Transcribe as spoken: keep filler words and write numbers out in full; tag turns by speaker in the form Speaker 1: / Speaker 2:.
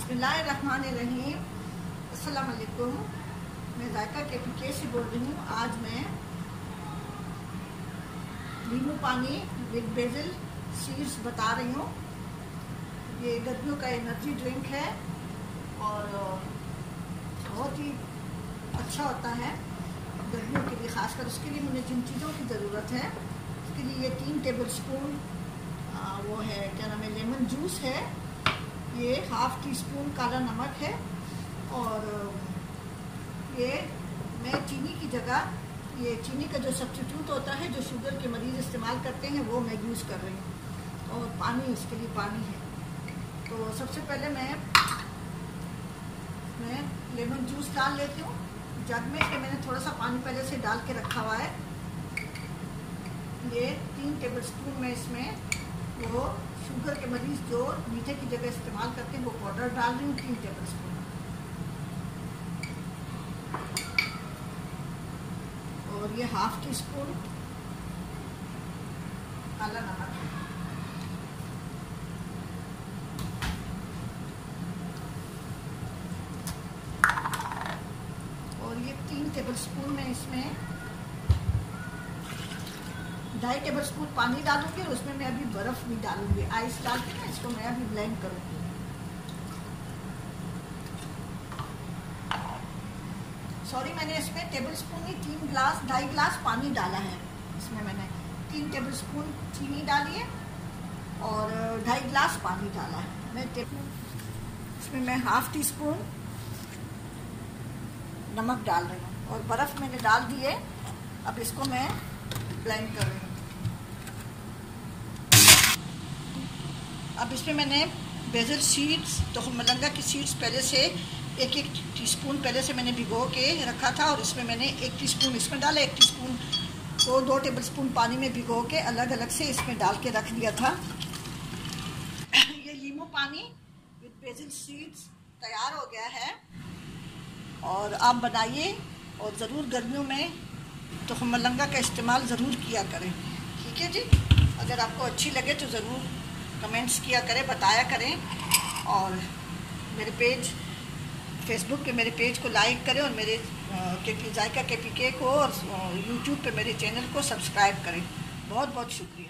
Speaker 1: बिस्मिल्लाहिर्रहमानिर्रहीम। अस्सलाम वालेकुम। मैं जायका के पीके से बोल रही हूँ। आज मैं नींबू पानी विद बेसिल सीड्स बता रही हूँ। ये गर्मियों का एनर्जी ड्रिंक है और बहुत ही अच्छा होता है गर्मियों के लिए, खासकर उसके लिए मुझे जिन चीज़ों की ज़रूरत है उसके लिए ये तीन टेबल स्पून वो है, क्या नाम है, लेमन जूस है, ये हाफ टी स्पून काला नमक है और ये मैं चीनी की जगह ये चीनी का जो सब्स्टिट्यूट होता है जो शुगर के मरीज़ इस्तेमाल करते हैं वो मैं यूज़ कर रही हूँ। और पानी, इसके लिए पानी है। तो सबसे पहले मैं मैं लेमन जूस डाल लेती हूँ जग में। इसमें मैंने थोड़ा सा पानी पहले से डाल के रखा हुआ है। ये तीन टेबल स्पून में इसमें वो शुगर के मरीज़ जो मीठे की जगह इस्तेमाल करते हैं वो पाउडर डाल रही हूँ, तीन टेबल स्पून। और ये हाफ टी स्पून काला नमक है। और ये तीन टेबल स्पून में इसमें ढाई टेबल स्पून पानी डालूंगी और उसमें मैं अभी बर्फ भी डालूंगी, आइस डाल के ना इसको मैं अभी ब्लेंड करूंगी। सॉरी, मैंने इसमें टेबल स्पून ही तीन ग्लास ढाई ग्लास पानी डाला है। इसमें मैंने तीन टेबल स्पून चीनी डाली है और ढाई ग्लास पानी डाला है। मैं इसमें मैं हाफ टी स्पून नमक डाल रही हूँ और बर्फ मैंने डाल दी है। अब इसको मैं ब्लेंड कर रही हूँ। अब इसमें मैंने बेसिल सीड्स, तो मलंगा की सीड्स पहले से एक एक टीस्पून पहले से मैंने भिगो के रखा था और इसमें मैंने एक टीस्पून इसमें डाला, एक टीस्पून को दो टेबल स्पून पानी में भिगो के अलग अलग से इसमें डाल के रख दिया था। ये नींबू पानी विद बेसिल सीड्स तैयार हो गया है और आप बनाइए और ज़रूर गर्मियों में तो मलंगा का इस्तेमाल ज़रूर किया करें। ठीक है जी, अगर आपको अच्छी लगे तो ज़रूर कमेंट्स किया करें, बताया करें और मेरे पेज फेसबुक पे मेरे पेज को लाइक करें और मेरे के पी जायका के पी के को और यूट्यूब पे मेरे चैनल को सब्सक्राइब करें। बहुत बहुत शुक्रिया।